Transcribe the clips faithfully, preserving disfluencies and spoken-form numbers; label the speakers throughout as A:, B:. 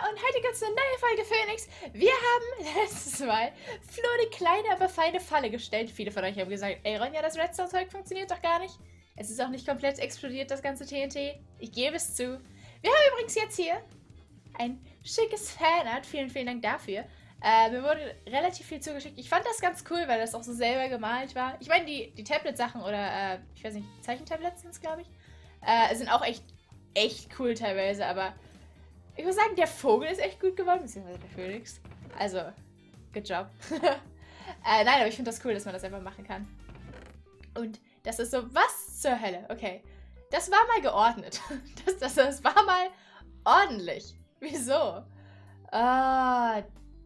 A: und heute gibt es eine neue Folge Phoenix. Wir haben letztes Mal Flo eine kleine, aber feine Falle gestellt. Viele von euch haben gesagt, ey Ronja, das Redstone-Zeug funktioniert doch gar nicht. Es ist auch nicht komplett explodiert, das ganze T N T. Ich gebe es zu. Wir haben übrigens jetzt hier ein schickes Fanart. Vielen, vielen Dank dafür. Äh, mir wurde relativ viel zugeschickt. Ich fand das ganz cool, weil das auch so selber gemalt war. Ich meine, die, die Tablet-Sachen oder, äh, ich weiß nicht, Zeichentablets sind es, glaube ich, äh, sind auch echt, echt cool teilweise, aber ich muss sagen, der Vogel ist echt gut geworden, beziehungsweise der Phoenix. Also, good job. äh, nein, aber ich finde das cool, dass man das einfach machen kann. Und das ist so, was zur Hölle? Okay, das war mal geordnet. Das, das, das war mal ordentlich. Wieso? Ah,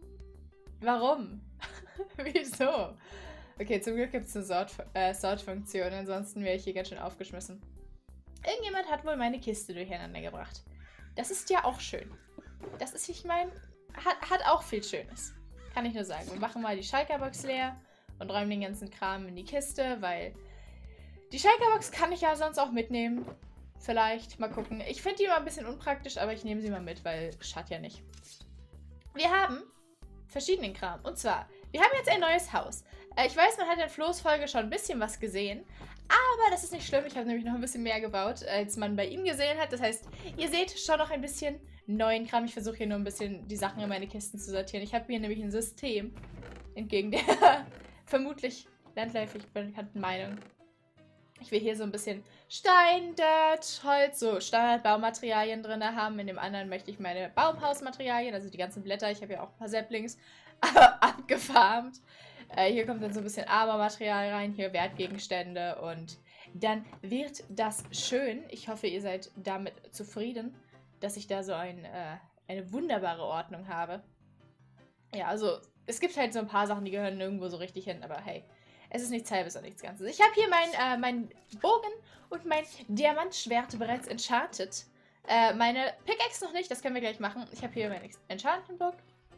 A: warum? Wieso? Okay, zum Glück gibt es eine Sort-Funktion, äh, Sort ansonsten wäre ich hier ganz schön aufgeschmissen. Irgendjemand hat wohl meine Kiste durcheinander gebracht. Das ist ja auch schön. Das ist, ich meine, hat, hat auch viel Schönes. Kann ich nur sagen. Wir machen mal die Schalker-Box leer und räumen den ganzen Kram in die Kiste, weil die Schalker-Box kann ich ja sonst auch mitnehmen. Vielleicht, mal gucken. Ich finde die immer ein bisschen unpraktisch, aber ich nehme sie mal mit, weil schadet ja nicht. Wir haben verschiedenen Kram. Und zwar, wir haben jetzt ein neues Haus. Äh, ich weiß, man hat in Flo's Folge schon ein bisschen was gesehen. Aber das ist nicht schlimm. Ich habe nämlich noch ein bisschen mehr gebaut, als man bei ihm gesehen hat. Das heißt, ihr seht schon noch ein bisschen neuen Kram. Ich versuche hier nur ein bisschen die Sachen in meine Kisten zu sortieren. Ich habe hier nämlich ein System, entgegen der vermutlich landläufig bekannten Meinung. Ich will hier so ein bisschen Stein, Dirt, Holz, so Standardbaumaterialien drin haben. In dem anderen möchte ich meine Baumhausmaterialien, also die ganzen Blätter. Ich habe ja auch ein paar Saplings abgefarmt. Äh, hier kommt dann so ein bisschen Armormaterial rein, hier Wertgegenstände und dann wird das schön. Ich hoffe, ihr seid damit zufrieden, dass ich da so ein, äh, eine wunderbare Ordnung habe. Ja, also es gibt halt so ein paar Sachen, die gehören nirgendwo so richtig hin, aber hey, es ist nichts Halbes und nichts Ganzes. Ich habe hier mein, äh, mein Bogen und mein Diamantschwert bereits enchanted. Äh, meine Pickaxe noch nicht, das können wir gleich machen. Ich habe hier mein Enchantment-Book.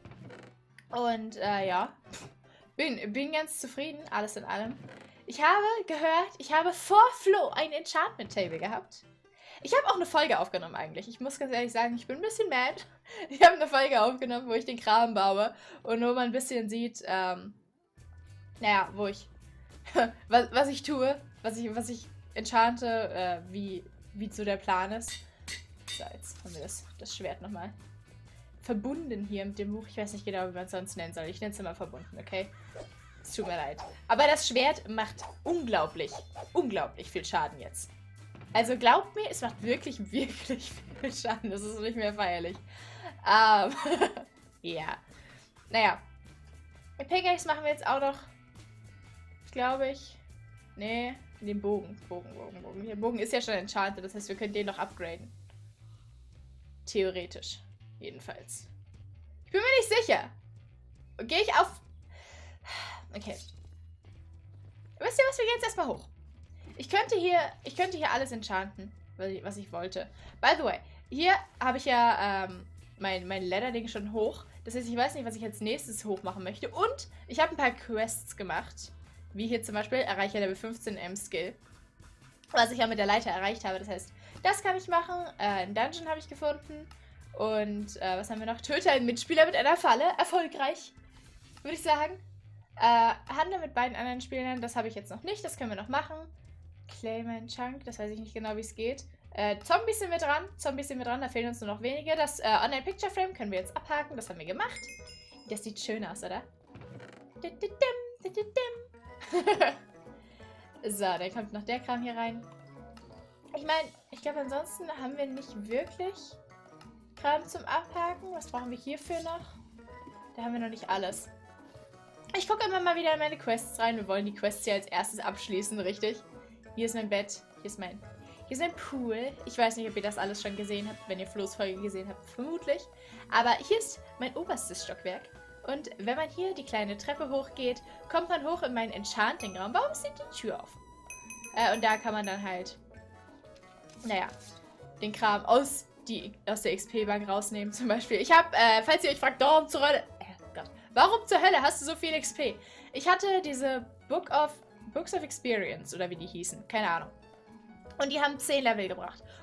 A: Und äh, ja, bin, bin ganz zufrieden, alles in allem. Ich habe gehört, ich habe vor Flo ein Enchantment-Table gehabt. Ich habe auch eine Folge aufgenommen eigentlich. Ich muss ganz ehrlich sagen, ich bin ein bisschen mad. Ich habe eine Folge aufgenommen, wo ich den Kram baue und nur mal ein bisschen sieht, ähm, naja, wo ich, was, was ich tue, was ich, was ich enchante, äh, wie, wie so der Plan ist. So, jetzt haben wir das, das Schwert nochmal verbunden hier mit dem Buch. Ich weiß nicht genau, wie man es sonst nennen soll. Ich nenne es immer verbunden, okay? Es tut mir leid. Aber das Schwert macht unglaublich, unglaublich viel Schaden jetzt. Also glaubt mir, es macht wirklich, wirklich viel Schaden. Das ist nicht mehr feierlich. Ähm, ja. Naja. Mit Pickaxe machen wir jetzt auch noch, glaube ich, nee, den Bogen. Bogen, Bogen, Bogen. Der Bogen ist ja schon enchanted, das heißt, wir können den noch upgraden. Theoretisch. Jedenfalls. Ich bin mir nicht sicher. Gehe ich auf... Okay. Wisst ihr was, wir gehen jetzt erstmal hoch. Ich könnte hier, ich könnte hier alles enchanten, was ich, was ich wollte. By the way, hier habe ich ja ähm, mein, mein Ladder-Ding schon hoch. Das heißt, ich weiß nicht, was ich als nächstes hoch machen möchte. Und ich habe ein paar Quests gemacht. Wie hier zum Beispiel, erreiche Level fünfzehn M-Skill. Was ich ja mit der Leiter erreicht habe. Das heißt, das kann ich machen. Äh, ein Dungeon habe ich gefunden. Und äh, was haben wir noch? Töte einen Mitspieler mit einer Falle. Erfolgreich, würde ich sagen. Äh, Handle mit beiden anderen Spielern. Das habe ich jetzt noch nicht. Das können wir noch machen. Claim ein Chunk. Das weiß ich nicht genau, wie es geht. Äh, Zombies sind wir dran. Zombies sind wir dran. Da fehlen uns nur noch wenige. Das äh, Online-Picture-Frame können wir jetzt abhaken. Das haben wir gemacht. Das sieht schön aus, oder? So, dann kommt noch der Kram hier rein. Ich meine, ich glaube, ansonsten haben wir nicht wirklich Kram zum Abhaken. Was brauchen wir hierfür noch? Da haben wir noch nicht alles. Ich gucke immer mal wieder in meine Quests rein. Wir wollen die Quests hier als erstes abschließen, richtig? Hier ist mein Bett. Hier ist mein, hier ist mein Pool. Ich weiß nicht, ob ihr das alles schon gesehen habt. Wenn ihr Flo's Folge gesehen habt, vermutlich. Aber hier ist mein oberstes Stockwerk. Und wenn man hier die kleine Treppe hochgeht, kommt man hoch in meinen Enchanting-Raum. Warum ist denn die Tür auf? Äh, und da kann man dann halt, naja, den Kram aus, die, aus der X P-Bank rausnehmen zum Beispiel. Ich habe, äh, falls ihr euch fragt, warum zur Hölle, äh, Gott, warum zur Hölle hast du so viel X P? Ich hatte diese Book of, Books of Experience, oder wie die hießen, keine Ahnung. Und die haben zehn Level gebracht.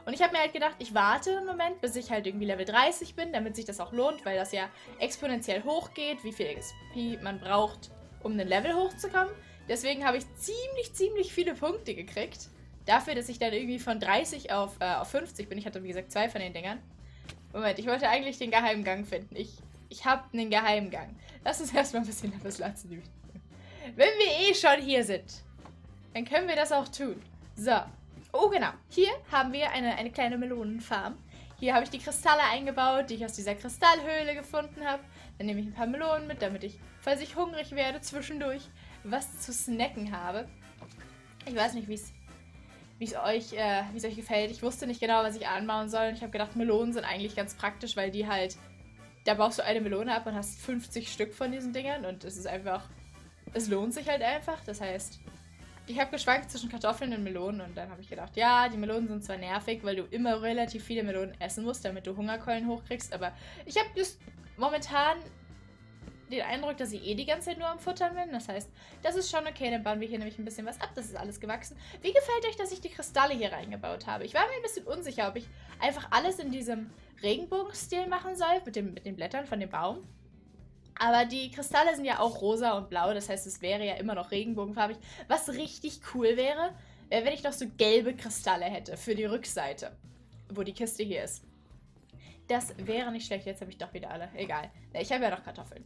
A: Und ich habe mir halt gedacht, ich warte einen Moment, bis ich halt irgendwie Level dreißig bin, damit sich das auch lohnt, weil das ja exponentiell hochgeht, wie viel X P man braucht, um ein Level hochzukommen. Deswegen habe ich ziemlich, ziemlich viele Punkte gekriegt. Dafür, dass ich dann irgendwie von dreißig auf, äh, auf fünfzig bin. Ich hatte, wie gesagt, zwei von den Dingern. Moment, ich wollte eigentlich den Geheimgang finden. Ich, ich habe einen Geheimgang. Lass uns erstmal ein bisschen Lapislazuli üben. Wenn wir eh schon hier sind, dann können wir das auch tun. So. Oh, genau. Hier haben wir eine, eine kleine Melonenfarm. Hier habe ich die Kristalle eingebaut, die ich aus dieser Kristallhöhle gefunden habe. Dann nehme ich ein paar Melonen mit, damit ich, falls ich hungrig werde, zwischendurch was zu snacken habe. Ich weiß nicht, wie es wie es euch, äh, wie es euch gefällt. Ich wusste nicht genau, was ich anbauen soll. Und ich habe gedacht, Melonen sind eigentlich ganz praktisch, weil die halt, da baust du eine Melone ab und hast fünfzig Stück von diesen Dingern. Und es ist einfach, es lohnt sich halt einfach. Das heißt, ich habe geschwankt zwischen Kartoffeln und Melonen. Und dann habe ich gedacht, ja, die Melonen sind zwar nervig, weil du immer relativ viele Melonen essen musst, damit du Hungerkeulen hochkriegst. Aber ich habe just momentan den Eindruck, dass ich eh die ganze Zeit nur am Futtern bin. Das heißt, das ist schon okay. Dann bauen wir hier nämlich ein bisschen was ab. Das ist alles gewachsen. Wie gefällt euch, dass ich die Kristalle hier reingebaut habe? Ich war mir ein bisschen unsicher, ob ich einfach alles in diesem Regenbogenstil machen soll, mit, dem, mit den Blättern von dem Baum. Aber die Kristalle sind ja auch rosa und blau. Das heißt, es wäre ja immer noch regenbogenfarbig. Was richtig cool wäre, wäre, wenn ich noch so gelbe Kristalle hätte für die Rückseite, wo die Kiste hier ist. Das wäre nicht schlecht. Jetzt habe ich doch wieder alle. Egal. Ich habe ja noch Kartoffeln.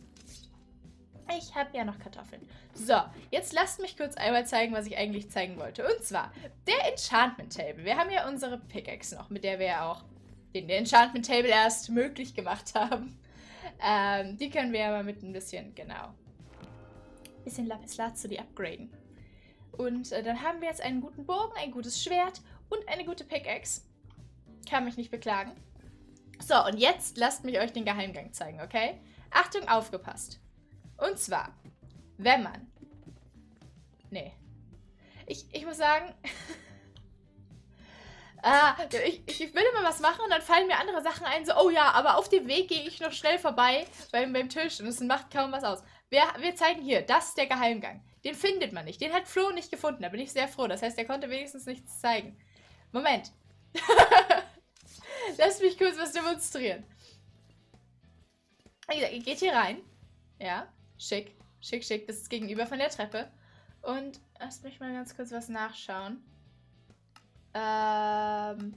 A: Ich habe ja noch Kartoffeln. So, jetzt lasst mich kurz einmal zeigen, was ich eigentlich zeigen wollte. Und zwar der Enchantment Table. Wir haben ja unsere Pickaxe noch, mit der wir ja auch den Enchantment Table erst möglich gemacht haben. Ähm, die können wir ja mal mit ein bisschen, genau, ein bisschen Lapislazuli upgraden. Und äh, dann haben wir jetzt einen guten Bogen, ein gutes Schwert und eine gute Pickaxe. Kann mich nicht beklagen. So, und jetzt lasst mich euch den Geheimgang zeigen, okay? Achtung, aufgepasst. Und zwar, wenn man... Nee. Ich, ich muss sagen... ah, ich, ich will immer was machen und dann fallen mir andere Sachen ein, so, oh ja, aber auf dem Weg gehe ich noch schnell vorbei beim, beim Tisch und es macht kaum was aus. Wir, wir zeigen hier, das ist der Geheimgang. Den findet man nicht. Den hat Flo nicht gefunden, da bin ich sehr froh. Das heißt, er konnte wenigstens nichts zeigen. Moment. Lass mich kurz was demonstrieren. Wie gesagt, ihr geht hier rein. Ja, schick, schick, schick. Das ist gegenüber von der Treppe. Und lasst mich mal ganz kurz was nachschauen. Ähm,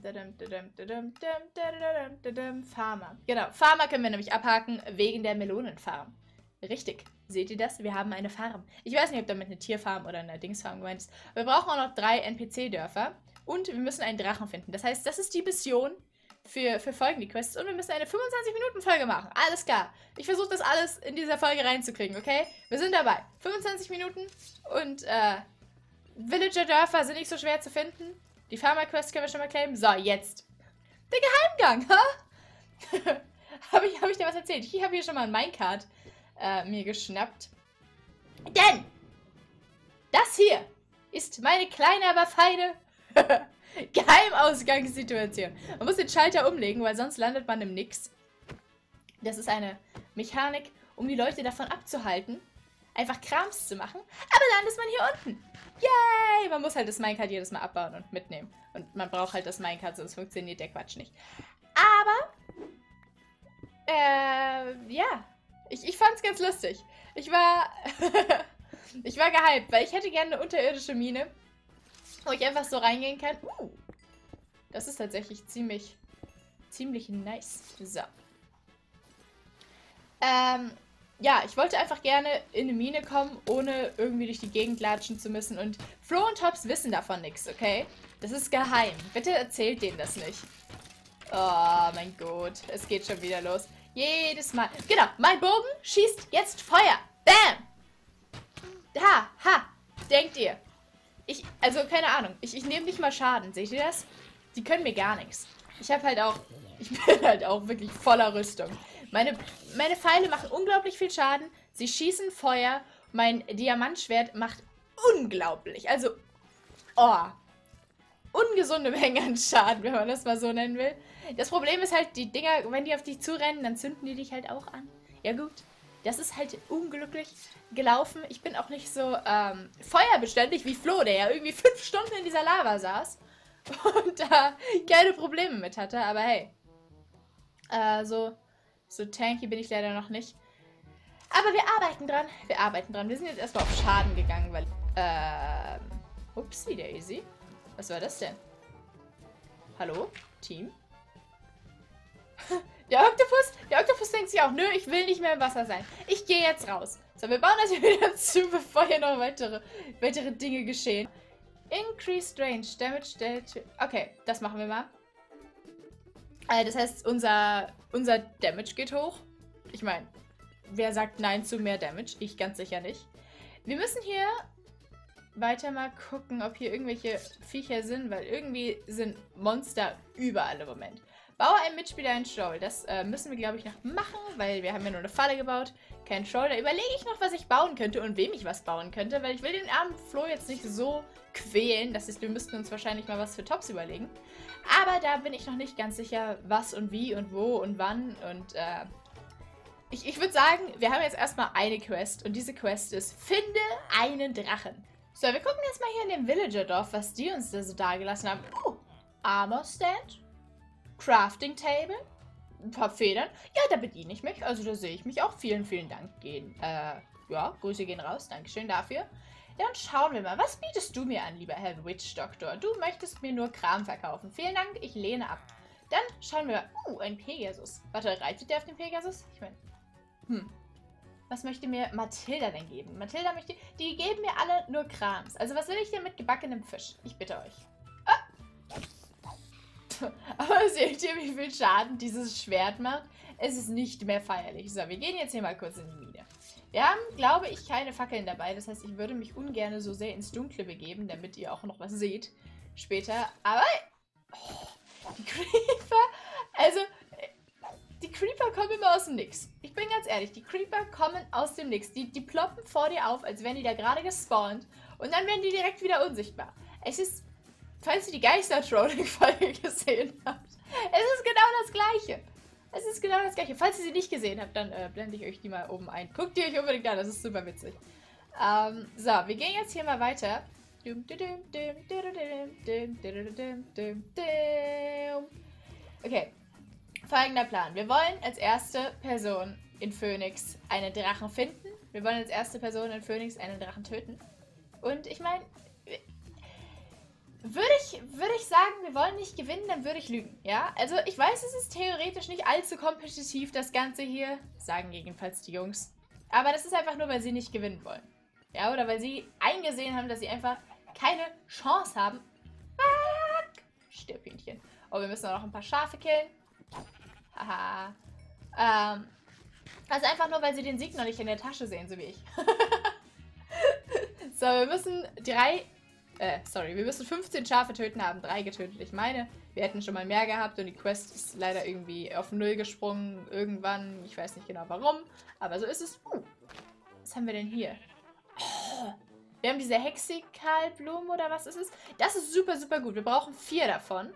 A: Farmer. Genau, Farmer können wir nämlich abhaken wegen der Melonenfarm. Richtig. Seht ihr das? Wir haben eine Farm. Ich weiß nicht, ob damit eine Tierfarm oder eine Dingsfarm gemeint ist. Wir brauchen auch noch drei N P C-Dörfer. Und wir müssen einen Drachen finden. Das heißt, das ist die Mission für, für folgende Quests. Und wir müssen eine fünfundzwanzig-Minuten-Folge machen. Alles klar. Ich versuche das alles in dieser Folge reinzukriegen, okay? Wir sind dabei. fünfundzwanzig Minuten. Und, äh, Villager-Dörfer sind nicht so schwer zu finden. Die Farmer-Quest können wir schon mal claimen. So, jetzt. Der Geheimgang, ha? habe ich, hab ich dir was erzählt? Ich habe hier schon mal ein Minecart äh, mir geschnappt. Denn das hier ist meine kleine, aber feine Geheimausgangssituation. Man muss den Schalter umlegen, weil sonst landet man im Nix. Das ist eine Mechanik, um die Leute davon abzuhalten, einfach Krams zu machen. Aber dann ist man hier unten. Yay! Man muss halt das Minecart jedes Mal abbauen und mitnehmen. Und man braucht halt das Minecart, sonst funktioniert der Quatsch nicht. Aber, äh, ja. Ich, ich fand's ganz lustig. Ich war, ich war gehypt, weil ich hätte gerne eine unterirdische Mine, wo ich einfach so reingehen kann. Uh, das ist tatsächlich ziemlich, ziemlich nice. So. Ähm, ja, ich wollte einfach gerne in eine Mine kommen, ohne irgendwie durch die Gegend latschen zu müssen. Und Flo und Tops wissen davon nichts, okay? Das ist geheim. Bitte erzählt denen das nicht. Oh mein Gott, es geht schon wieder los. Jedes Mal. Genau, mein Bogen schießt jetzt Feuer. Bam! Ha, ha. Denkt ihr? Ich, also keine Ahnung. Ich, ich nehme nicht mal Schaden. Seht ihr das? Die können mir gar nichts. Ich habe halt auch, ich bin halt auch wirklich voller Rüstung. Meine, meine Pfeile machen unglaublich viel Schaden. Sie schießen Feuer. Mein Diamantschwert macht unglaublich. Also, oh. Ungesunde Mengen an Schaden, wenn man das mal so nennen will. Das Problem ist halt, die Dinger, wenn die auf dich zurennen, dann zünden die dich halt auch an. Ja gut, das ist halt unglücklich gelaufen. Ich bin auch nicht so ähm, feuerbeständig wie Flo, der ja irgendwie fünf Stunden in dieser Lava saß. und da keine Probleme mit hatte, aber hey. Äh, so, so tanky bin ich leider noch nicht. Aber wir arbeiten dran. Wir arbeiten dran. Wir sind jetzt erstmal auf Schaden gegangen, weil... Ähm... Upsi Daisy. Was war das denn? Hallo? Team? Der Oktopus, der Oktopus denkt sich auch, nö, ich will nicht mehr im Wasser sein. Ich gehe jetzt raus. So, wir bauen das hier wieder zu, bevor hier noch weitere, weitere Dinge geschehen. Increased Range, Damage, Damage. Okay, das machen wir mal. Äh, das heißt, unser, unser Damage geht hoch. Ich meine, wer sagt nein zu mehr Damage? Ich ganz sicher nicht. Wir müssen hier weiter mal gucken, ob hier irgendwelche Viecher sind, weil irgendwie sind Monster überall im Moment. Baue einem Mitspieler einen Troll. Das äh, müssen wir, glaube ich, noch machen, weil wir haben ja nur eine Falle gebaut. Kein Troll. Da überlege ich noch, was ich bauen könnte und wem ich was bauen könnte, weil ich will den armen Flo jetzt nicht so quälen. Das ist, wir müssten uns wahrscheinlich mal was für Tops überlegen. Aber da bin ich noch nicht ganz sicher, was und wie und wo und wann. Und äh, ich, ich würde sagen, wir haben jetzt erstmal eine Quest. Und diese Quest ist, finde einen Drachen. So, wir gucken jetzt mal hier in dem Villager-Dorf, was die uns da so dagelassen haben. Oh, Armor Stand. Crafting Table, ein paar Federn. Ja, da bediene ich mich. Also da sehe ich mich auch. Vielen, vielen Dank gehen. Äh, ja, Grüße gehen raus. Dankeschön dafür. Dann schauen wir mal. Was bietest du mir an, lieber Herr Witch Doctor? Du möchtest mir nur Kram verkaufen. Vielen Dank, ich lehne ab. Dann schauen wir mal. Uh, ein Pegasus. Warte, reitet der auf den Pegasus? Ich meine, hm. Was möchte mir Mathilda denn geben? Mathilda möchte... Die geben mir alle nur Krams. Also was will ich denn mit gebackenem Fisch? Ich bitte euch. Ah! Aber seht ihr, wie viel Schaden dieses Schwert macht? Es ist nicht mehr feierlich. So, wir gehen jetzt hier mal kurz in die Mine. Wir haben, glaube ich, keine Fackeln dabei. Das heißt, ich würde mich ungern so sehr ins Dunkle begeben, damit ihr auch noch was seht später. Aber... Oh, die Creeper... Also... Die Creeper kommen immer aus dem Nix. Ich bin ganz ehrlich, die Creeper kommen aus dem Nix. Die, die ploppen vor dir auf, als wären die da gerade gespawnt. Und dann werden die direkt wieder unsichtbar. Es ist... Falls ihr die Geister-Trolling-Folge gesehen habt, es ist genau das Gleiche. Es ist genau das Gleiche. Falls ihr sie nicht gesehen habt, dann äh, blende ich euch die mal oben ein. Guckt ihr euch unbedingt an, das ist super witzig. Ähm, so, wir gehen jetzt hier mal weiter. Okay, folgender Plan. Wir wollen als erste Person in Phoenix einen Drachen finden. Wir wollen als erste Person in Phoenix einen Drachen töten. Und ich meine... Würde ich, würde ich sagen, wir wollen nicht gewinnen, dann würde ich lügen, ja? Also ich weiß, es ist theoretisch nicht allzu kompetitiv, das Ganze hier, sagen jedenfalls die Jungs. Aber das ist einfach nur, weil sie nicht gewinnen wollen. Ja, oder weil sie eingesehen haben, dass sie einfach keine Chance haben. Fuck! Stirb, Hühnchen. Oh, wir müssen auch noch ein paar Schafe killen. Haha. Ähm, also einfach nur, weil sie den Sieg noch nicht in der Tasche sehen, so wie ich. So, wir müssen drei... Äh, sorry, wir müssen fünfzehn Schafe töten, haben drei getötet. Ich meine, wir hätten schon mal mehr gehabt und die Quest ist leider irgendwie auf null gesprungen. Irgendwann, ich weiß nicht genau warum, aber so ist es. Uh, was haben wir denn hier? Oh, wir haben diese Hexikalblumen oder was ist es? Das ist super, super gut. Wir brauchen vier davon.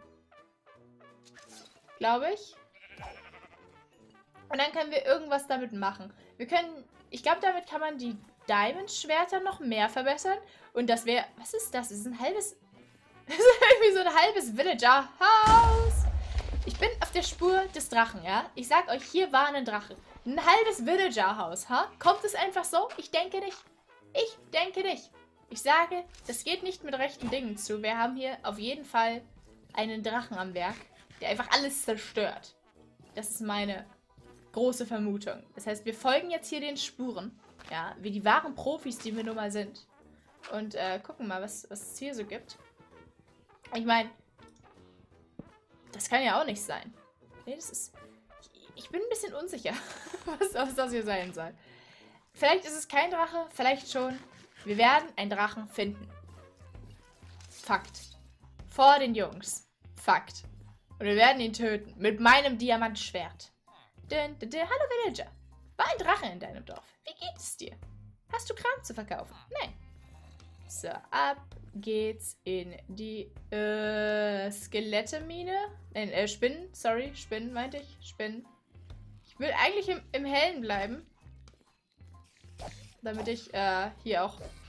A: Glaube ich. Und dann können wir irgendwas damit machen. Wir können, ich glaube, damit kann man die Diamond-Schwerter noch mehr verbessern. Und das wäre... Was ist das? Das ist ein halbes... Das ist irgendwie so ein halbes Villager-Haus. Ich bin auf der Spur des Drachen, ja? Ich sag euch, hier war ein Drache. Ein halbes Villager-Haus, ha? Kommt es einfach so? Ich denke nicht. Ich denke nicht. Ich sage, das geht nicht mit rechten Dingen zu. Wir haben hier auf jeden Fall einen Drachen am Werk, der einfach alles zerstört. Das ist meine große Vermutung. Das heißt, wir folgen jetzt hier den Spuren. Ja, wie die wahren Profis, die wir nun mal sind. Und äh, gucken mal, was, was es hier so gibt. Ich meine, das kann ja auch nicht sein. Nee, das ist... Ich, ich bin ein bisschen unsicher, was, was das hier sein soll. Vielleicht ist es kein Drache, vielleicht schon. Wir werden einen Drachen finden. Fakt. Vor den Jungs. Fakt. Und wir werden ihn töten. Mit meinem Diamantschwert. Dün, dün, dün. Hallo Villager. War ein Drache in deinem Dorf. Wie geht es dir? Hast du Kram zu verkaufen? Nein. So, ab geht's in die äh, Skelette-Mine. Nein, äh, Spinnen. Sorry, Spinnen meinte ich. Spinnen. Ich will eigentlich im, im Hellen bleiben. Damit ich äh, hier auch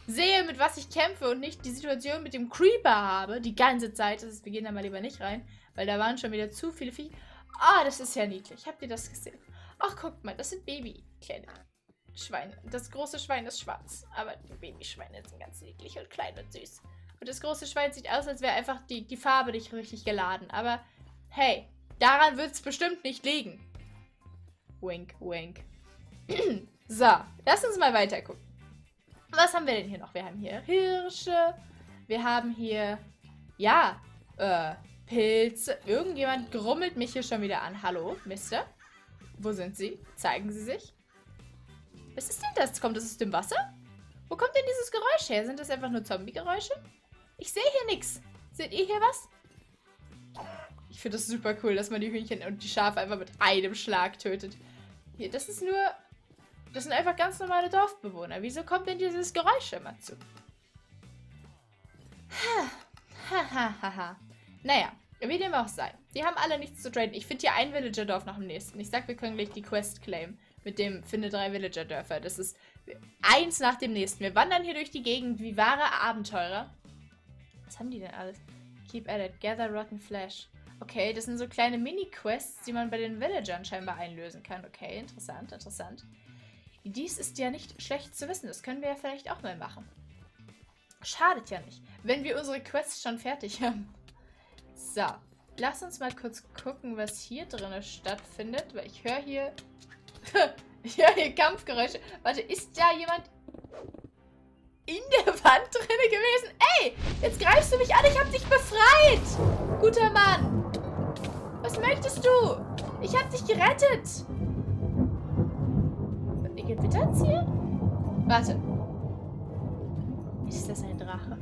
A: sehe, mit was ich kämpfe und nicht die Situation mit dem Creeper habe, die ganze Zeit. Das heißt, wir gehen da mal lieber nicht rein, weil da waren schon wieder zu viele Viecher. Ah, das ist ja niedlich. Habt ihr das gesehen? Ach, guckt mal, das sind Baby, kleine Schweine. Das große Schwein ist schwarz, aber die Babyschweine sind ganz niedlich und klein und süß. Und das große Schwein sieht aus, als wäre einfach die, die Farbe nicht richtig geladen. Aber hey, daran wird es bestimmt nicht liegen. Wink, wink. So, lass uns mal weiter gucken. Was haben wir denn hier noch? Wir haben hier Hirsche. Wir haben hier, ja, äh, Pilze. Irgendjemand grummelt mich hier schon wieder an. Hallo, Mister? Wo sind Sie? Zeigen Sie sich. Was ist denn das? Kommt das aus dem Wasser? Wo kommt denn dieses Geräusch her? Sind das einfach nur Zombie-Geräusche? Ich sehe hier nichts. Seht ihr hier was? Ich finde das super cool, dass man die Hühnchen und die Schafe einfach mit einem Schlag tötet. Hier, das ist nur... Das sind einfach ganz normale Dorfbewohner. Wieso kommt denn dieses Geräusch immer zu? Ha, ha, ha, ha. Naja, wie dem auch sei. Die haben alle nichts zu traden. Ich finde hier ein Villager-Dorf nach dem nächsten. Ich sag, wir können gleich die Quest claimen. Mit dem Finde drei Villager-Dörfer. Das ist eins nach dem nächsten. Wir wandern hier durch die Gegend wie wahre Abenteurer. Was haben die denn alles? Keep at it. Gather rotten flesh. Okay, das sind so kleine Mini-Quests, die man bei den Villagern scheinbar einlösen kann. Okay, interessant, interessant. Dies ist ja nicht schlecht zu wissen. Das können wir ja vielleicht auch mal machen. Schadet ja nicht, wenn wir unsere Quests schon fertig haben. So, lass uns mal kurz gucken, was hier drin stattfindet. Weil ich höre hier... ich höre hier Kampfgeräusche. Warte, ist da jemand in der Wand drin gewesen? Ey, jetzt greifst du mich an. Ich habe dich befreit. Guter Mann. Was möchtest du? Ich habe dich gerettet. Gewittert's hier? Warte. Ist das ein Drache?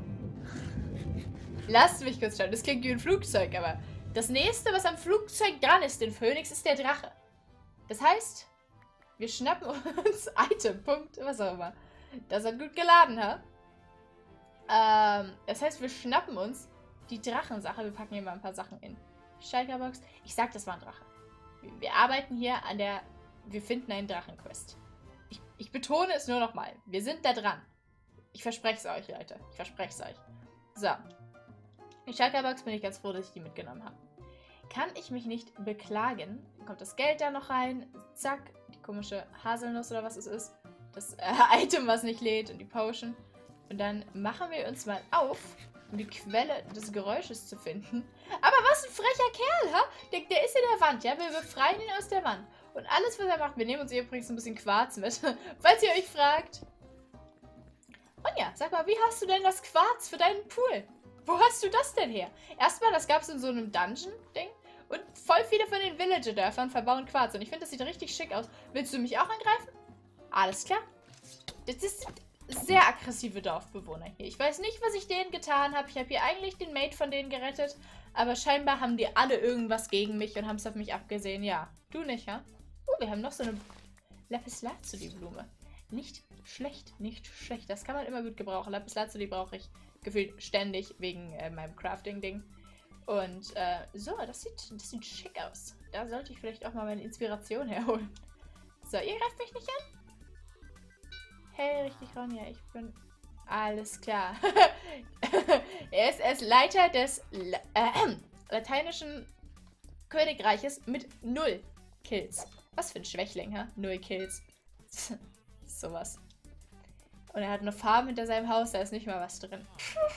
A: Lasst mich kurz schauen. Das klingt wie ein Flugzeug, aber das nächste, was am Flugzeug dran ist in Phoenix, ist der Drache. Das heißt, wir schnappen uns Item, Punkt, was auch immer. Das hat gut geladen, ha? Ähm, das heißt, wir schnappen uns die Drachensache. Wir packen hier mal ein paar Sachen in die Schalkerbox. Ich sag, das war ein Drache. Wir, wir arbeiten hier an der... Wir finden einen Drachenquest. Ich, ich betone es nur nochmal. Wir sind da dran. Ich verspreche es euch, Leute. Ich verspreche es euch. So. Die Schalkerbox bin ich ganz froh, dass ich die mitgenommen habe. Kann ich mich nicht beklagen. Dann kommt das Geld da noch rein. Zack. Die komische Haselnuss oder was es ist. Das äh, Item, was nicht lädt. Und die Potion. Und dann machen wir uns mal auf, um die Quelle des Geräusches zu finden. Aber was ein frecher Kerl, ha? Der, der ist in der Wand, ja? Wir befreien ihn aus der Wand. Und alles, was er macht, wir nehmen uns hier übrigens ein bisschen Quarz mit. Falls ihr euch fragt. Und ja, sag mal, wie hast du denn das Quarz für deinen Pool? Wo hast du das denn her? Erstmal, das gab es in so einem Dungeon-Ding. Und voll viele von den Villager-Dörfern verbauen Quarz. Und ich finde, das sieht richtig schick aus. Willst du mich auch angreifen? Alles klar. Das ist sehr aggressive Dorfbewohner hier. Ich weiß nicht, was ich denen getan habe. Ich habe hier eigentlich den Mate von denen gerettet. Aber scheinbar haben die alle irgendwas gegen mich und haben es auf mich abgesehen. Ja, du nicht, ja? Oh, wir haben noch so eine Lapislazuli-Blume. Nicht schlecht, nicht schlecht. Das kann man immer gut gebrauchen. Lapislazuli brauche ich gefühlt ständig wegen äh, meinem Crafting-Ding. Und äh, so, das sieht, das sieht schick aus. Da sollte ich vielleicht auch mal meine Inspiration herholen. So, ihr greift mich nicht an? Hey, richtig, Ronja, ich bin... Alles klar. er, ist, er ist Leiter des La äh, lateinischen Königreiches mit null Kills. Was für ein Schwächling, ha? Null Kills. Sowas. Und er hat eine Farm hinter seinem Haus, da ist nicht mal was drin.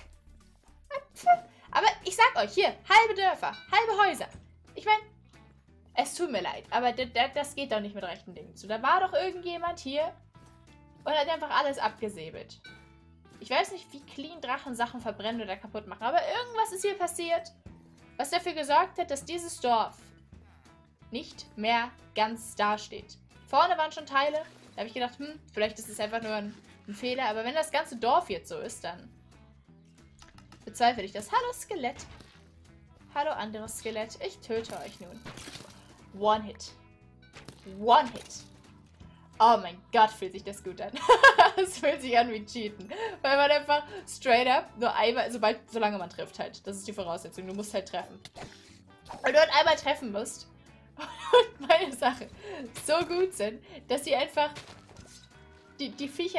A: Aber ich sag euch, hier, halbe Dörfer, halbe Häuser. Ich meine, es tut mir leid, aber das geht doch nicht mit rechten Dingen zu. Da war doch irgendjemand hier und hat einfach alles abgesäbelt. Ich weiß nicht, wie clean Drachen Sachen verbrennen oder kaputt machen, aber irgendwas ist hier passiert, was dafür gesorgt hat, dass dieses Dorf nicht mehr ganz dasteht. Vorne waren schon Teile, da habe ich gedacht, hm, vielleicht ist es einfach nur ein, ein Fehler, aber wenn das ganze Dorf jetzt so ist, dann bezweifle ich das. Hallo Skelett. Hallo anderes Skelett, ich töte euch nun. One Hit. One Hit. Oh mein Gott, fühlt sich das gut an. Es fühlt sich an wie Cheaten. Weil man einfach straight up nur einmal, sobald, solange man trifft halt. Das ist die Voraussetzung. Du musst halt treffen. Und du halt einmal treffen musst. Und meine Sachen so gut sind, dass sie einfach die, die Viecher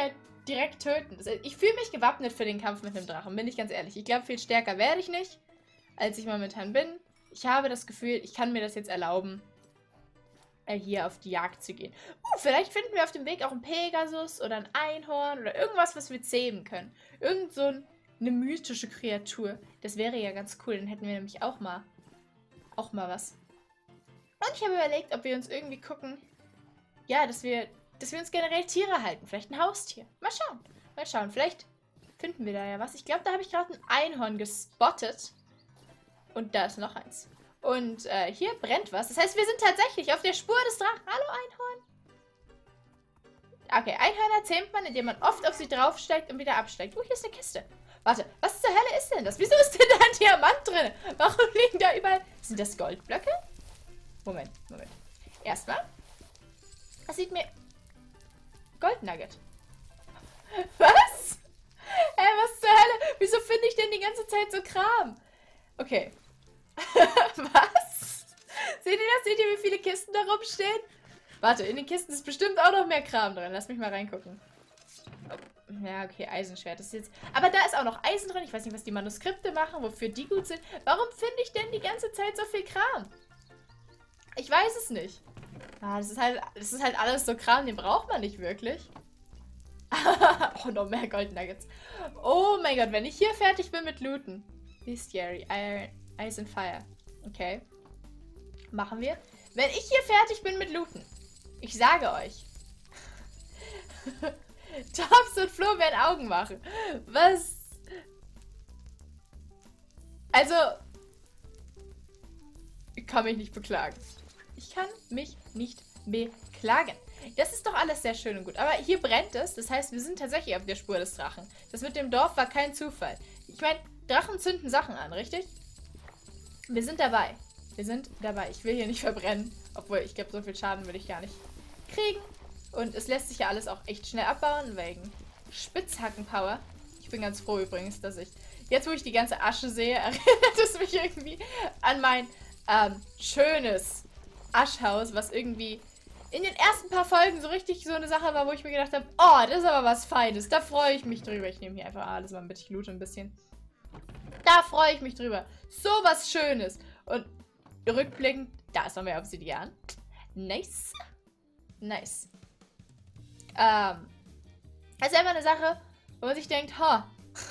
A: direkt töten. Ich fühle mich gewappnet für den Kampf mit dem Drachen, bin ich ganz ehrlich. Ich glaube, viel stärker werde ich nicht, als ich momentan bin. Ich habe das Gefühl, ich kann mir das jetzt erlauben, hier auf die Jagd zu gehen. Uh, vielleicht finden wir auf dem Weg auch einen Pegasus oder ein Einhorn oder irgendwas, was wir zähmen können. Irgend so ein, eine mythische Kreatur. Das wäre ja ganz cool. Dann hätten wir nämlich auch mal, auch mal was. Und ich habe überlegt, ob wir uns irgendwie gucken, ja, dass wir, dass wir uns generell Tiere halten. Vielleicht ein Haustier. Mal schauen. Mal schauen. Vielleicht finden wir da ja was. Ich glaube, da habe ich gerade ein Einhorn gespottet. Und da ist noch eins. Und äh, hier brennt was. Das heißt, wir sind tatsächlich auf der Spur des Drachen. Hallo, Einhorn. Okay, Einhörner zähmt man, indem man oft auf sie draufsteigt und wieder absteigt. Oh, hier ist eine Kiste. Warte, was zur Hölle ist denn das? Wieso ist denn da ein Diamant drin? Warum liegen da überall... Sind das Goldblöcke? Moment, Moment. Erstmal. Das sieht mir... Goldnugget. Was? Hä, was zur Hölle? Wieso finde ich denn die ganze Zeit so Kram? Okay. Was? Seht ihr das? Seht ihr, wie viele Kisten da rumstehen? Warte, in den Kisten ist bestimmt auch noch mehr Kram drin. Lass mich mal reingucken. Ja, okay, Eisenschwert ist jetzt... Aber da ist auch noch Eisen drin. Ich weiß nicht, was die Manuskripte machen, wofür die gut sind. Warum finde ich denn die ganze Zeit so viel Kram? Ich weiß es nicht. Ah, das ist halt, das ist halt alles so Kram, den braucht man nicht wirklich. Oh, noch mehr Gold Nuggets. Oh mein Gott, wenn ich hier fertig bin mit Looten. Bestiary, Iron, Ice and Fire. Okay. Machen wir. Wenn ich hier fertig bin mit Looten, ich sage euch. Tops und Flo werden Augen machen. Was? Also, ich kann mich nicht beklagen. Ich kann mich nicht beklagen. Das ist doch alles sehr schön und gut. Aber hier brennt es. Das heißt, wir sind tatsächlich auf der Spur des Drachen. Das mit dem Dorf war kein Zufall. Ich meine, Drachen zünden Sachen an, richtig? Wir sind dabei. Wir sind dabei. Ich will hier nicht verbrennen. Obwohl, ich glaube, so viel Schaden will ich gar nicht kriegen. Und es lässt sich ja alles auch echt schnell abbauen, wegen Spitzhackenpower. Ich bin ganz froh übrigens, dass ich... Jetzt, wo ich die ganze Asche sehe, erinnert es mich irgendwie an mein ähm, schönes Aschhaus, was irgendwie in den ersten paar Folgen so richtig so eine Sache war, wo ich mir gedacht habe, oh, das ist aber was Feines. Da freue ich mich drüber. Ich nehme hier einfach alles mal mit. Ich loote ein bisschen. Da freue ich mich drüber. So was Schönes. Und rückblickend, da ist noch mehr Obsidian. Nice. Nice. Ähm, das ist einfach eine Sache, wo man sich denkt, ha,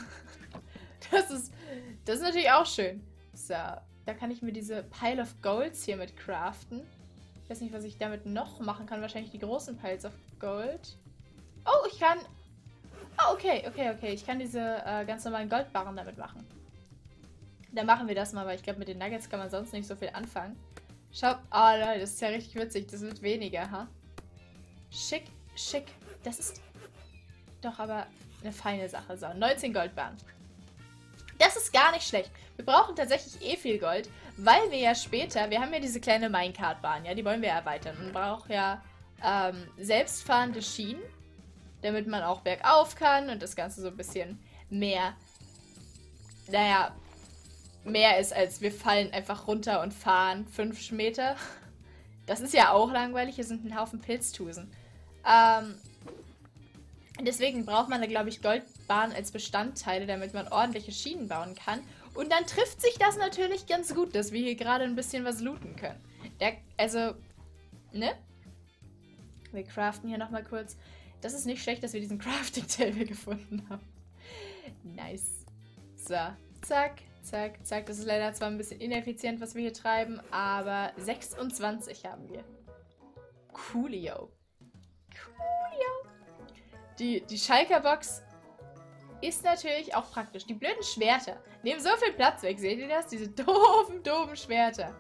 A: das ist, das ist natürlich auch schön. So, da kann ich mir diese Pile of Golds hier mit craften. Ich weiß nicht, was ich damit noch machen kann. Wahrscheinlich die großen Piles of Gold. Oh, ich kann... Oh, okay, okay, okay. Ich kann diese äh, ganz normalen Goldbarren damit machen. Dann machen wir das mal, weil ich glaube, mit den Nuggets kann man sonst nicht so viel anfangen. Schau, oh Leute, das ist ja richtig witzig. Das wird weniger, ha? Schick, schick. Das ist doch aber eine feine Sache. So, neunzehn Goldbarren. Das ist gar nicht schlecht. Wir brauchen tatsächlich eh viel Gold, weil wir ja später, wir haben ja diese kleine Minecart-Bahn, ja, die wollen wir erweitern. Man braucht ja ähm, selbstfahrende Schienen, damit man auch bergauf kann und das Ganze so ein bisschen mehr, naja, mehr ist, als wir fallen einfach runter und fahren fünf Meter. Das ist ja auch langweilig, hier sind ein Haufen Pilztusen. Ähm, deswegen braucht man da, glaube ich, Goldbahnen als Bestandteile, damit man ordentliche Schienen bauen kann. Und dann trifft sich das natürlich ganz gut, dass wir hier gerade ein bisschen was looten können. Der, also, ne? Wir craften hier nochmal kurz. Das ist nicht schlecht, dass wir diesen Crafting-Table gefunden haben. Nice. So, zack, zack, zack. Das ist leider zwar ein bisschen ineffizient, was wir hier treiben, aber sechsundzwanzig haben wir. Coolio. Coolio. Die, die Schalker-Box ist natürlich auch praktisch. Die blöden Schwerter nehmen so viel Platz weg. Seht ihr das? Diese doofen, doofen Schwerter.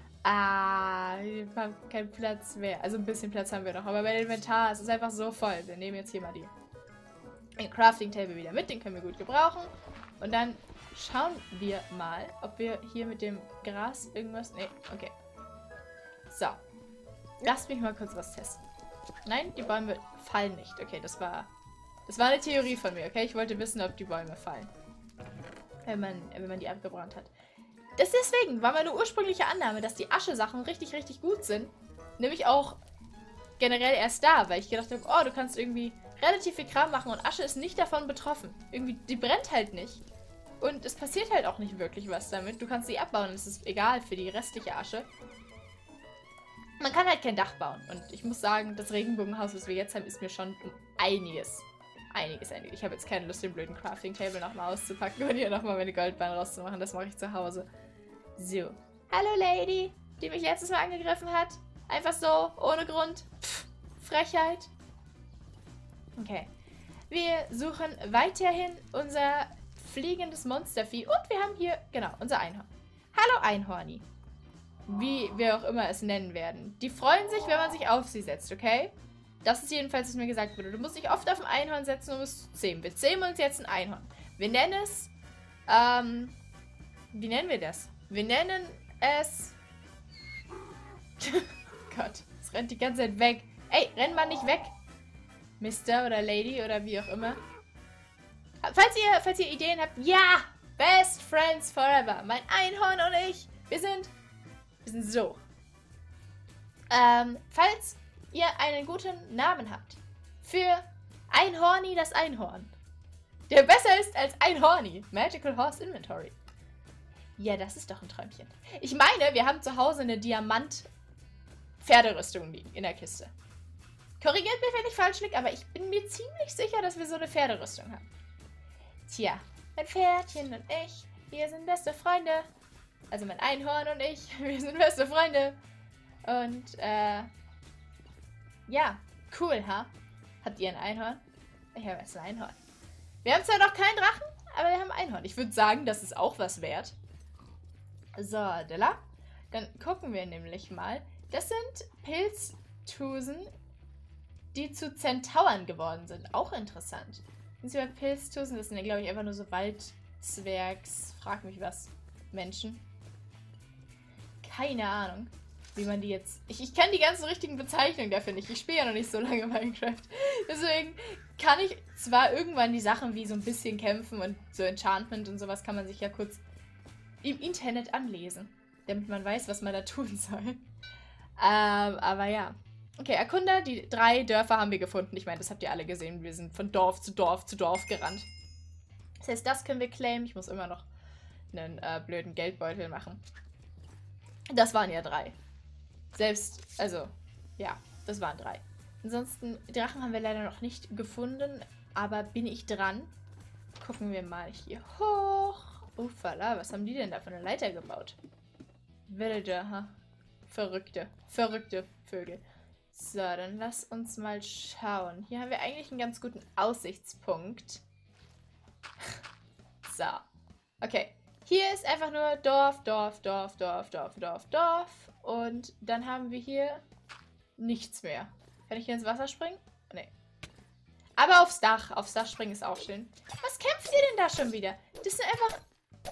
A: Ah, wir haben keinen Platz mehr. Also ein bisschen Platz haben wir noch. Aber bei Inventar ist es einfach so voll. Wir nehmen jetzt hier mal die den Crafting Table wieder mit. Den können wir gut gebrauchen. Und dann schauen wir mal, ob wir hier mit dem Gras irgendwas... Nee, okay. So. Lasst mich mal kurz was testen. Nein, die Bäume fallen nicht. Okay, das war... Das war eine Theorie von mir, okay? Ich wollte wissen, ob die Bäume fallen. Wenn man, wenn man die abgebrannt hat. Das deswegen war meine ursprüngliche Annahme, dass die Asche-Sachen richtig, richtig gut sind. Nämlich auch generell erst da, weil ich gedacht habe, oh, du kannst irgendwie relativ viel Kram machen und Asche ist nicht davon betroffen. Irgendwie, die brennt halt nicht. Und es passiert halt auch nicht wirklich was damit. Du kannst sie abbauen, es ist egal für die restliche Asche. Man kann halt kein Dach bauen. Und ich muss sagen, das Regenbogenhaus, was wir jetzt haben, ist mir schon um einiges. Einiges, einiges. Ich habe jetzt keine Lust, den blöden Crafting-Table nochmal auszupacken und hier nochmal meine Goldbeine rauszumachen. Das mache ich zu Hause. So. Hallo, Lady, die mich letztes Mal angegriffen hat. Einfach so, ohne Grund. Pff, Frechheit. Okay. Wir suchen weiterhin unser fliegendes Monstervieh. Und wir haben hier, genau, unser Einhorn. Hallo, Einhorni. Wie wir auch immer es nennen werden. Die freuen sich, wenn man sich auf sie setzt, okay? Das ist jedenfalls, was mir gesagt wurde. Du musst dich oft auf ein Einhorn setzen, um es zu zähmen. Wir zähmen uns jetzt ein Einhorn. Wir nennen es, ähm, wie nennen wir das? Wir nennen es, Gott, es rennt die ganze Zeit weg. Ey, renn mal nicht weg. Mister oder Lady oder wie auch immer. Falls ihr, falls ihr Ideen habt, ja, Best Friends Forever. Mein Einhorn und ich, wir sind, wir sind so. Ähm, falls ihr einen guten Namen habt für Einhorni das Einhorn, der besser ist als Einhorni, Magical Horse Inventory. Ja, das ist doch ein Träumchen. Ich meine, wir haben zu Hause eine Diamant-Pferderüstung liegen in der Kiste. Korrigiert mich, wenn ich falsch liege, aber ich bin mir ziemlich sicher, dass wir so eine Pferderüstung haben. Tja, mein Pferdchen und ich, wir sind beste Freunde. Also mein Einhorn und ich, wir sind beste Freunde. Und, äh, ja, cool, ha? Habt ihr ein Einhorn? Ich habe erst ein Einhorn. Wir haben zwar noch keinen Drachen, aber wir haben ein Einhorn. Ich würde sagen, das ist auch was wert. So, Dilla. Dann gucken wir nämlich mal. Das sind Pilztusen, die zu Zentauren geworden sind. Auch interessant. Sind sie bei Pilztusen? Das sind ja, glaube ich, einfach nur so Waldzwergs, frag mich was, Menschen. Keine Ahnung, wie man die jetzt... Ich, ich kenne die ganzen richtigen Bezeichnungen dafür nicht. Ich spiele ja noch nicht so lange Minecraft. Deswegen kann ich zwar irgendwann die Sachen wie so ein bisschen kämpfen und so Enchantment und sowas kann man sich ja kurz im Internet anlesen, damit man weiß, was man da tun soll. Ähm, aber ja. Okay, Erkunder, die drei Dörfer haben wir gefunden. Ich meine, das habt ihr alle gesehen. Wir sind von Dorf zu Dorf zu Dorf gerannt. Das heißt, das können wir claimen. Ich muss immer noch einen äh, blöden Geldbeutel machen. Das waren ja drei. Selbst, also, ja, das waren drei. Ansonsten, Drachen haben wir leider noch nicht gefunden, aber bin ich dran. Gucken wir mal hier hoch. Uffala, was haben die denn da für eine Leiter gebaut? Villager, ha? Verrückte, verrückte Vögel. So, dann lass uns mal schauen. Hier haben wir eigentlich einen ganz guten Aussichtspunkt. So. Okay. Hier ist einfach nur Dorf, Dorf, Dorf, Dorf, Dorf, Dorf, Dorf. Und dann haben wir hier nichts mehr. Kann ich hier ins Wasser springen? Nee. Aber aufs Dach. Aufs Dach springen ist auch schön. Was kämpft ihr denn da schon wieder? Das sind einfach...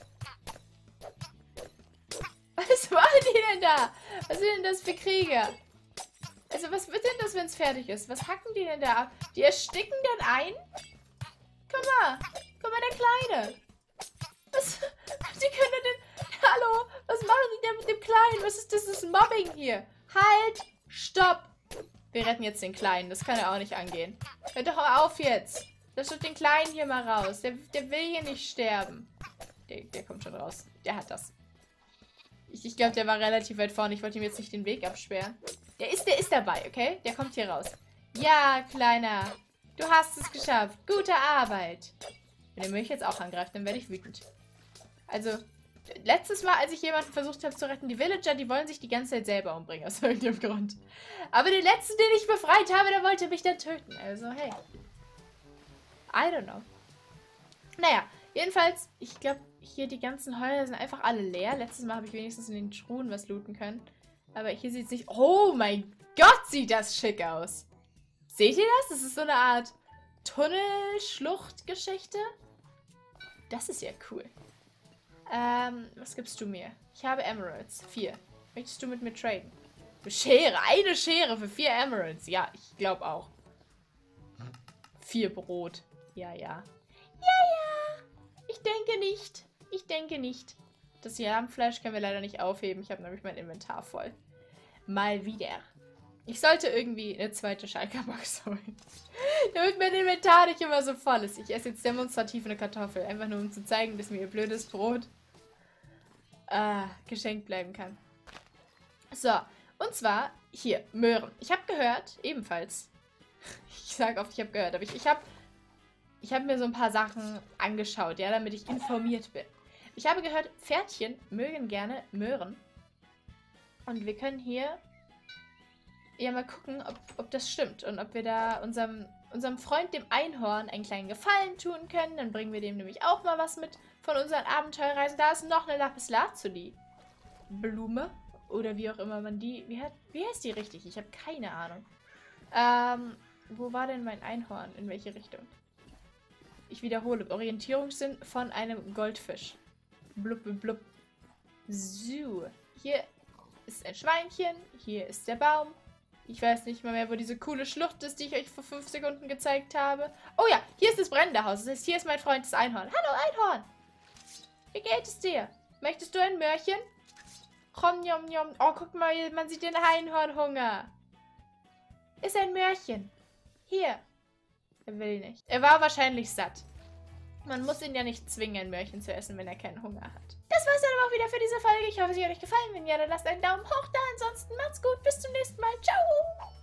A: Was machen die denn da? Was sind denn das für Krieger? Also was wird denn das, wenn es fertig ist? Was hacken die denn da ab? Die ersticken dann ein? Guck mal. Guck mal, der Kleine. Was? Die können denn... Hallo? Was machen die denn mit dem Kleinen? Was ist das? Das ist Mobbing hier. Halt! Stopp! Wir retten jetzt den Kleinen. Das kann ja auch nicht angehen. Hört doch mal auf jetzt. Lass doch den Kleinen hier mal raus. Der, der will hier nicht sterben. Der, der kommt schon raus. Der hat das. Ich, ich glaube, der war relativ weit vorne. Ich wollte ihm jetzt nicht den Weg absperren. Der ist, der ist dabei, okay? Der kommt hier raus. Ja, Kleiner. Du hast es geschafft. Gute Arbeit. Wenn er mich jetzt auch angreift, dann werde ich wütend. Also, letztes Mal, als ich jemanden versucht habe zu retten, die Villager, die wollen sich die ganze Zeit selber umbringen, aus irgendeinem Grund. Aber den letzten, den ich befreit habe, der wollte mich dann töten. Also, hey. I don't know. Naja, jedenfalls, ich glaube, hier die ganzen Häuser sind einfach alle leer. Letztes Mal habe ich wenigstens in den Truhen was looten können. Aber hier sieht es nicht... Oh mein Gott, sieht das schick aus. Seht ihr das? Das ist so eine Art Tunnel-Schlucht-Geschichte. Das ist ja cool. Ähm, was gibst du mir? Ich habe Emeralds. Vier. Möchtest du mit mir traden? Eine Schere. Eine Schere für vier Emeralds. Ja, ich glaube auch. Vier Brot. Ja, ja. Ja, ja. Ich denke nicht. Ich denke nicht. Das Lammfleisch können wir leider nicht aufheben. Ich habe nämlich mein Inventar voll. Mal wieder. Ich sollte irgendwie eine zweite Schalker-Box holen. Damit mein Inventar nicht immer so voll ist. Ich esse jetzt demonstrativ eine Kartoffel. Einfach nur, um zu zeigen, dass mir ihr blödes Brot äh, geschenkt bleiben kann. So, und zwar hier, Möhren. Ich habe gehört, ebenfalls. Ich sage oft, ich habe gehört, aber ich, ich habe ich hab mir so ein paar Sachen angeschaut, ja, damit ich informiert bin. Ich habe gehört, Pferdchen mögen gerne Möhren. Und wir können hier ja mal gucken, ob, ob das stimmt und ob wir da unserem, unserem Freund, dem Einhorn, einen kleinen Gefallen tun können. Dann bringen wir dem nämlich auch mal was mit von unseren Abenteuerreisen. Da ist noch eine Lapislazuli Blume oder wie auch immer man die, wie, hat, wie heißt die richtig? Ich habe keine Ahnung. Ähm, wo war denn mein Einhorn? In welche Richtung? Ich wiederhole, Orientierungssinn von einem Goldfisch. Blub, blub, blub. So, hier ist ein Schweinchen, hier ist der Baum. Ich weiß nicht mal mehr, wo diese coole Schlucht ist, die ich euch vor fünf Sekunden gezeigt habe. Oh ja, hier ist das brennende Haus. Das heißt, hier ist mein Freund, das Einhorn. Hallo, Einhorn. Wie geht es dir? Möchtest du ein Möhrchen? Rom, njom, njom. Oh, guck mal, man sieht den Einhornhunger. Ist ein Möhrchen. Hier. Er will nicht. Er war wahrscheinlich satt. Man muss ihn ja nicht zwingen, ein Möhrchen zu essen, wenn er keinen Hunger hat. Das war's dann aber auch wieder für diese Folge. Ich hoffe, sie hat euch gefallen. Wenn ja, dann lasst einen Daumen hoch da. Ansonsten macht's gut. Bis zum nächsten Mal. Ciao.